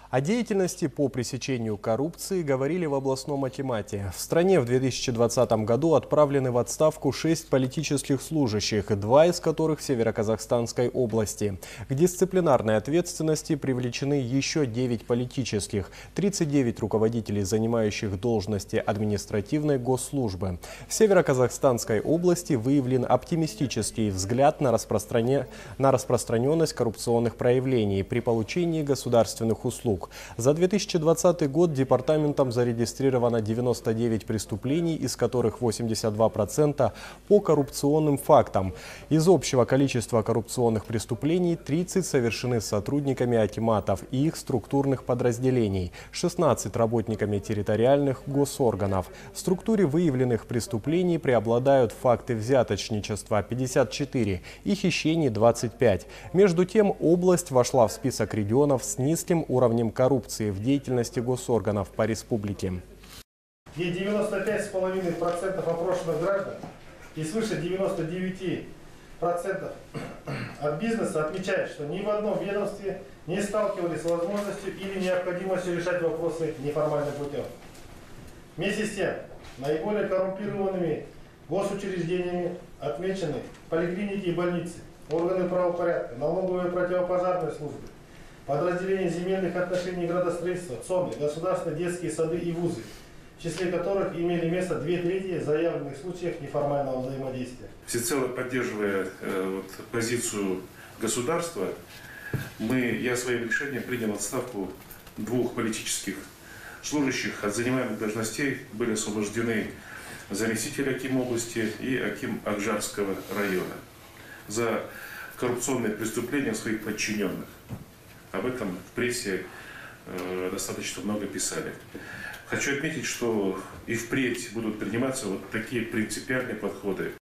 О деятельности по пресечению коррупции говорили в областном акимате. В стране в 2020 году отправлены в отставку 6 политических служащих, 2 из которых в Североказахстанской области. К дисциплинарной ответственности привлечены еще 9 политических, 39 руководителей, занимающих должности административной госслужбы. В Североказахстанской области выявлен оптимистический взгляд на распространенность коррупционных проявлений при получении государственных услуг. За 2020 год департаментом зарегистрировано 99 преступлений, из которых 82% по коррупционным фактам. Из общего количества коррупционных преступлений 30 совершены сотрудниками акиматов и их структурных подразделений, 16 работниками территориальных госорганов. В структуре выявленных преступлений преобладают факты взяточничества – 54 и хищений – 25. Между тем, область вошла в список регионов с низким уровнем коррупции в деятельности госорганов по республике. Где 95,5% опрошенных граждан и свыше 99% от бизнеса отмечают, что ни в одном ведомстве не сталкивались с возможностью или необходимостью решать вопросы неформальным путем. Вместе с тем, наиболее коррумпированными госучреждениями отмечены поликлиники и больницы, органы правопорядка, налоговые и противопожарные службы, подразделения земельных отношений и градостроительства, ЦОМы, государственные детские сады и вузы, в числе которых имели место 2/3 заявленных случаев неформального взаимодействия. Всецело поддерживая позицию государства, я своим решением принял отставку 2 политических служащих. От занимаемых должностей были освобождены заместитель аким области и аким Акжарского района за коррупционные преступления своих подчиненных. Об этом в прессе достаточно много писали. Хочу отметить, что и впредь будут приниматься вот такие принципиальные подходы.